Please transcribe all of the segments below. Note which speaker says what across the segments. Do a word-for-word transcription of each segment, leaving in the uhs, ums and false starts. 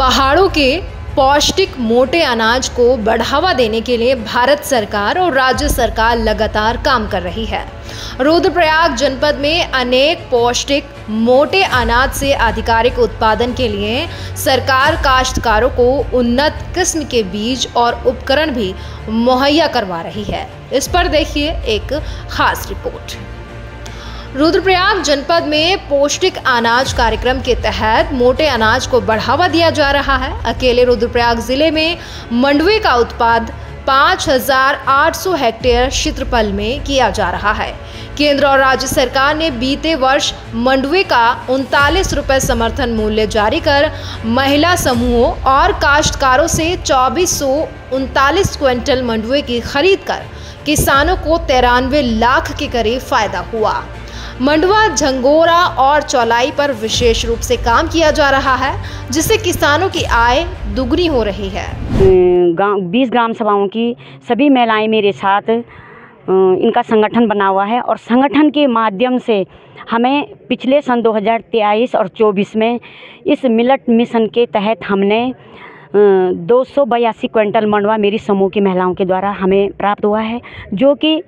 Speaker 1: पहाड़ों के पौष्टिक मोटे अनाज को बढ़ावा देने के लिए भारत सरकार और राज्य सरकार लगातार काम कर रही है। रुद्रप्रयाग जनपद में अनेक पौष्टिक मोटे अनाज से आधिकारिक उत्पादन के लिए सरकार काश्तकारों को उन्नत किस्म के बीज और उपकरण भी मुहैया करवा रही है। इस पर देखिए एक खास रिपोर्ट। रुद्रप्रयाग जनपद में पौष्टिक अनाज कार्यक्रम के तहत मोटे अनाज को बढ़ावा दिया जा रहा है। अकेले रुद्रप्रयाग जिले में मंडुवे का उत्पाद पाँच हजार आठ सौ हेक्टेयर क्षेत्रफल में किया जा रहा है। केंद्र और राज्य सरकार ने बीते वर्ष मंडुवे का उनतालीस रुपये समर्थन मूल्य जारी कर महिला समूहों और काश्तकारों से चौबीस सौ उनतालीस क्विंटल मंडुवे की खरीद कर किसानों को तिरानवे लाख के करीब फायदा हुआ। मंडुवा, झंगोरा और चौलाई पर विशेष रूप से काम किया जा रहा है, जिससे किसानों की आय दुगनी हो रही है।
Speaker 2: बीस ग्राम सभाओं की सभी महिलाएं मेरे साथ इनका संगठन बना हुआ है और संगठन के माध्यम से हमें पिछले सन दो हज़ार तेईस और चौबीस में इस मिलेट मिशन के तहत हमने दो सौ बयासी क्विंटल मंडुवा मेरी समूह की महिलाओं के द्वारा हमें प्राप्त हुआ है, जो कि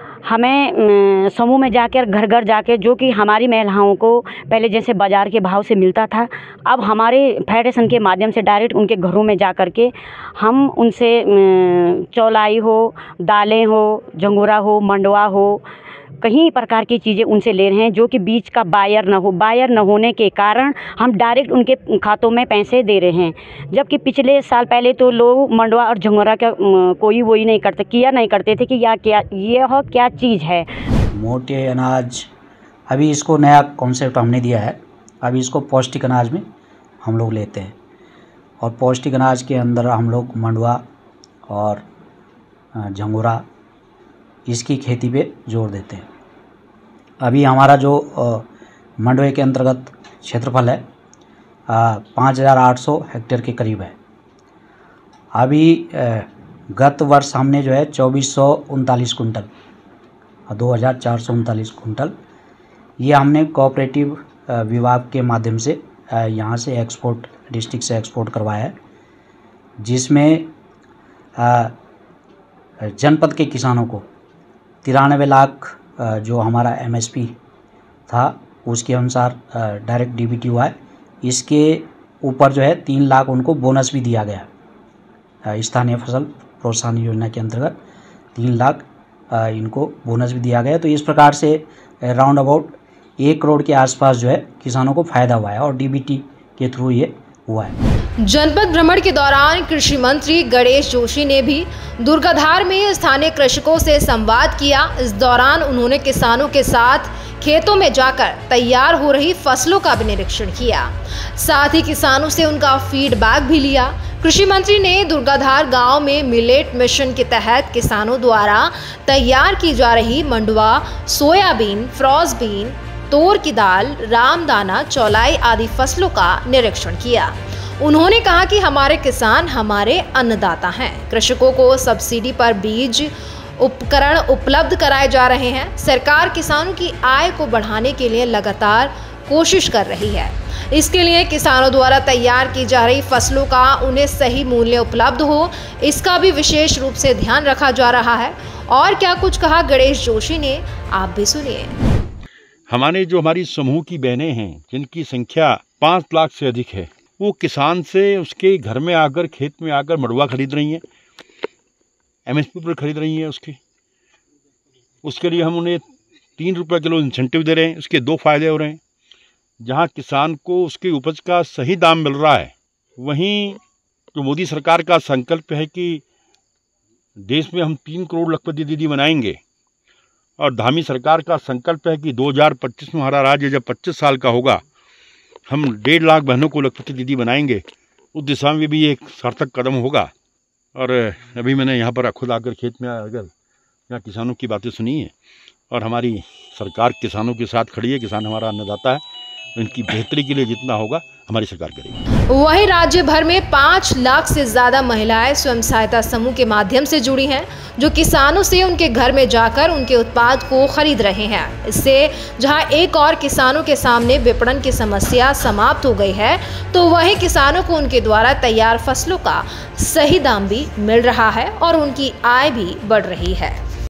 Speaker 2: हमें समूह में जाकर घर घर जाकर, जो कि हमारी महिलाओं को पहले जैसे बाज़ार के भाव से मिलता था, अब हमारे फेडरेशन के माध्यम से डायरेक्ट उनके घरों में जा कर के हम उनसे चौलाई हो, दालें हो, झंगोरा हो, मंडुवा हो, कई प्रकार की चीज़ें उनसे ले रहे हैं, जो कि बीज का बायर न हो बायर न होने के कारण हम डायरेक्ट उनके खातों में पैसे दे रहे हैं। जबकि पिछले साल पहले तो लोग मंडुवा और झंगोरा का कोई वही नहीं करते किया नहीं करते थे कि या क्या ये हो क्या चीज़ है।
Speaker 3: मोटे अनाज अभी इसको नया कॉन्सेप्ट हमने दिया है। अभी इसको पौष्टिक अनाज में हम लोग लेते हैं और पौष्टिक अनाज के अंदर हम लोग मंडुवा और झंगोरा इसकी खेती पे जोर देते हैं। अभी हमारा जो मंडुवे के अंतर्गत क्षेत्रफल है पाँच हज़ार आठ सौ हेक्टेयर के करीब है। अभी गत वर्ष हमने जो है चौबीस सौ उनतालीस कुंटल दो हज़ार चार सौ उनतालीस कुंटल ये हमने कोऑपरेटिव विभाग के माध्यम से यहाँ से एक्सपोर्ट डिस्ट्रिक्ट से एक्सपोर्ट करवाया है, जिसमें जनपद के किसानों को तिरानवे लाख जो हमारा एमएसपी था उसके अनुसार डायरेक्ट डीबीटी हुआ है। इसके ऊपर जो है तीन लाख उनको बोनस भी दिया गया। स्थानीय फसल प्रोत्साहन योजना के अंतर्गत तीन लाख इनको बोनस भी दिया गया। तो इस प्रकार से राउंड अबाउट एक करोड़ के आसपास जो है किसानों को फायदा हुआ है और डीबीटी के थ्रू ये हुआ है।
Speaker 1: जनपद भ्रमण के दौरान कृषि मंत्री गणेश जोशी ने भी दुर्गाधार में स्थानीय कृषकों से संवाद किया। इस दौरान उन्होंने किसानों के साथ खेतों में जाकर तैयार हो रही फसलों का भी निरीक्षण किया, साथ ही किसानों से उनका फीडबैक भी लिया। कृषि मंत्री ने दुर्गाधार गांव में मिलेट मिशन के तहत किसानों द्वारा तैयार की जा रही मंडुवा, सोयाबीन, फ्रोजबीन, तोर की दाल, रामदाना, चौलाई आदि फसलों का निरीक्षण किया। उन्होंने कहा कि हमारे किसान हमारे अन्नदाता हैं। कृषकों को सब्सिडी पर बीज उपकरण उपलब्ध कराए जा रहे हैं। सरकार किसानों की आय को बढ़ाने के लिए लगातार कोशिश कर रही है। इसके लिए किसानों द्वारा तैयार की जा रही फसलों का उन्हें सही मूल्य उपलब्ध हो, इसका भी विशेष रूप से ध्यान रखा जा रहा है। और क्या कुछ कहा गणेश जोशी ने, आप भी सुनिए।
Speaker 4: हमारे जो हमारी समूह की बहनें हैं, जिनकी संख्या पाँच लाख से अधिक है, वो किसान से उसके घर में आकर, खेत में आकर मंडुवा खरीद रही हैं, एमएसपी पर खरीद रही हैं। उसकी उसके लिए हम उन्हें तीन रुपये किलो इंसेंटिव दे रहे हैं। उसके दो फायदे हो रहे हैं। जहाँ किसान को उसके उपज का सही दाम मिल रहा है, वहीं जो मोदी सरकार का संकल्प है कि देश में हम तीन करोड़ लखपति दीदी बनाएंगे, और धामी सरकार का संकल्प है कि दो हज़ार पच्चीस में हमारा राज्य जब पच्चीस साल का होगा, हम डेढ़ लाख बहनों को लखपति दीदी बनाएंगे। उस दिशा में भी एक सार्थक कदम होगा। और अभी मैंने यहाँ पर खुद आकर खेत में आकर यहाँ किसानों की बातें सुनी है, और हमारी सरकार किसानों के साथ खड़ी है। किसान हमारा अन्नदाता है, इनकी बेहतरी के लिए जितना होगा हमारी सरकार करेगी।
Speaker 1: वहीं राज्य भर में पाँच लाख से ज्यादा महिलाएं स्वयं सहायता समूह के माध्यम से जुड़ी हैं, जो किसानों से उनके घर में जाकर उनके उत्पाद को खरीद रहे हैं। इससे जहां एक और किसानों के सामने विपणन की समस्या समाप्त हो गई है, तो वहीं किसानों को उनके द्वारा तैयार फसलों का सही दाम भी मिल रहा है और उनकी आय भी बढ़ रही है।